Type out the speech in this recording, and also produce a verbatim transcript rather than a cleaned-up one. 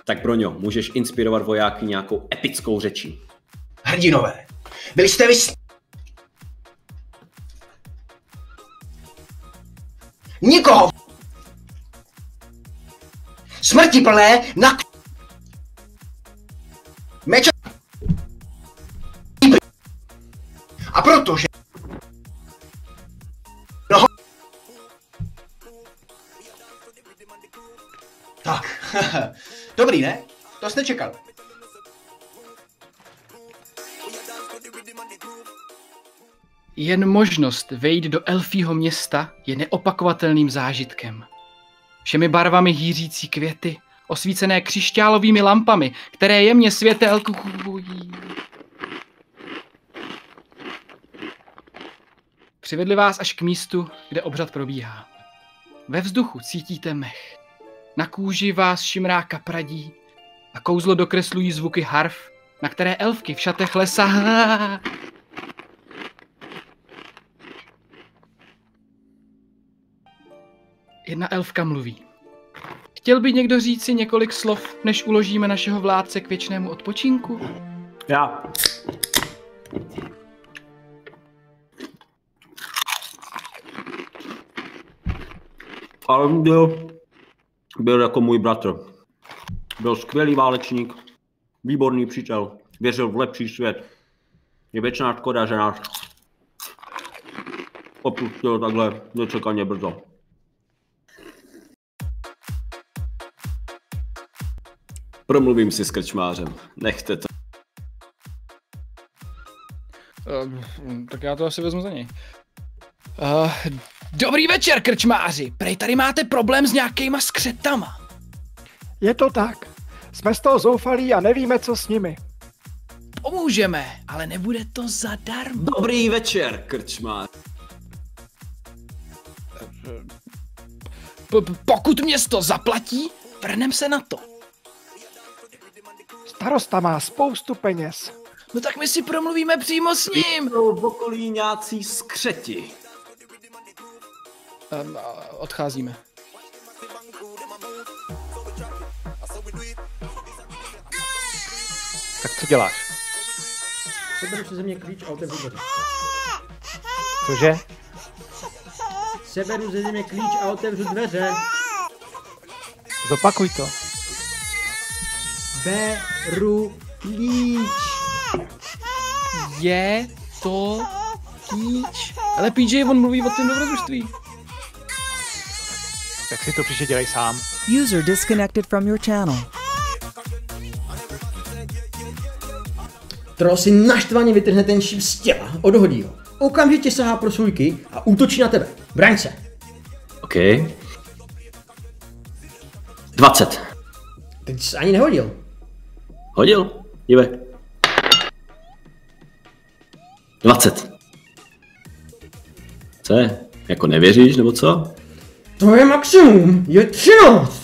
Tak Broňo, můžeš inspirovat vojáky nějakou epickou řečí. Hrdinové, byli jste vy... Nikoho! Smrti plné na... Meč... A protože... No... Tak, dobrý, ne? To jste čekal. Jen možnost vejít do elfího města je neopakovatelným zážitkem. Všemi barvami hýřící květy, osvícené křišťálovými lampami, které jemně světelkují. Přivedli vás až k místu, kde obřad probíhá. Ve vzduchu cítíte mech. Na kůži vás šimrá kapradí a kouzlo dokreslují zvuky harf, na které elfky v šatech lesa. Jedna elfka mluví. Chtěl by někdo říci několik slov, než uložíme našeho vládce k věčnému odpočinku? Já. Ale byl, byl jako můj bratr. Byl skvělý válečník, výborný přítel, věřil v lepší svět. Je věčná škoda, že nás opustil takhle nečekaně brzo. Promluvím si s krčmářem, nechte to. Uh, tak já to asi vezmu za něj. Uh, dobrý večer, krčmáři. Prej tady máte problém s nějakýma skřetama. Je to tak. Jsme z toho zoufalí a nevíme, co s nimi. Pomůžeme, ale nebude to zadarmo. Dobrý večer, krčmář. P- pokud město zaplatí, vrnem se na to. Starosta má spoustu peněz. No tak my si promluvíme přímo s ním. Jsou v okolí nějací skřeti. Um, odcházíme. Tak co děláš? Seberu ze země klíč a otevřu dveře. Cože? Seberu ze země klíč a otevřu dveře. Zopakuj to. Beru klíč. Je to klíč. Ale P J, on mluví o tom dobrodružství. Tak si to příště dělej sám. User disconnected from your channel. Troll si naštvaně vytrhne ten šíp z těla, odhodí ho. Okamžitě sahá pro svůj kij a útočí na tebe. Braň se. OK. dvacet. Teď jsi ani nehodil. Hodil? Dívej. dvacet. Co je? Jako nevěříš, nebo co? To je maximum. Je třináct.